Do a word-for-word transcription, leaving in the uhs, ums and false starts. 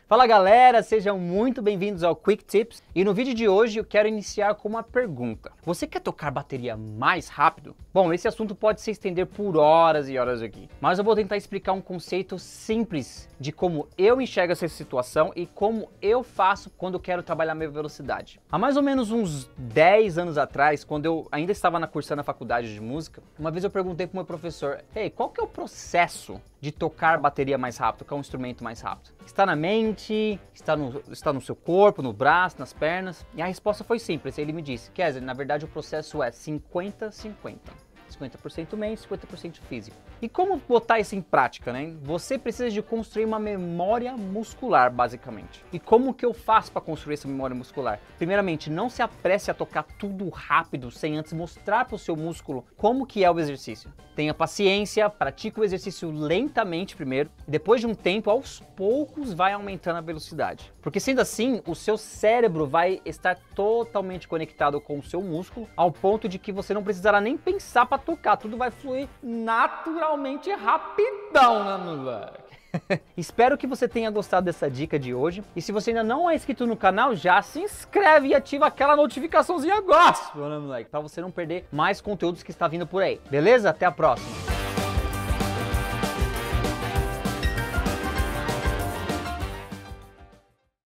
Fala galera, sejam muito bem-vindos ao Quick Tips e no vídeo de hoje eu quero iniciar com uma pergunta. Você quer tocar bateria mais rápido? Bom, esse assunto pode se estender por horas e horas aqui, mas eu vou tentar explicar um conceito simples de como eu enxergo essa situação e como eu faço quando quero trabalhar minha velocidade. Há mais ou menos uns dez anos atrás, quando eu ainda estava na cursando a faculdade de música, uma vez eu perguntei para o meu professor, ei, qual que é o processo de tocar bateria mais rápido, tocar um instrumento mais rápido? Está na mente, está no, está no seu corpo, no braço, nas pernas? E a resposta foi simples, ele me disse, Kessler, na verdade o processo é cinquenta a cinquenta. cinquenta por cento mente, cinquenta por cento físico. E como botar isso em prática, né? Você precisa de construir uma memória muscular, basicamente. E como que eu faço para construir essa memória muscular? Primeiramente, não se apresse a tocar tudo rápido, sem antes mostrar para o seu músculo como que é o exercício. Tenha paciência, pratique o exercício lentamente primeiro, e depois de um tempo, aos poucos, vai aumentando a velocidade. Porque sendo assim, o seu cérebro vai estar totalmente conectado com o seu músculo, ao ponto de que você não precisará nem pensar para tocar, tudo vai fluir naturalmente rapidão, né, moleque? Espero que você tenha gostado dessa dica de hoje, e se você ainda não é inscrito no canal, já se inscreve e ativa aquela notificaçãozinha agora, né, moleque? Para você não perder mais conteúdos que está vindo por aí, beleza? Até a próxima!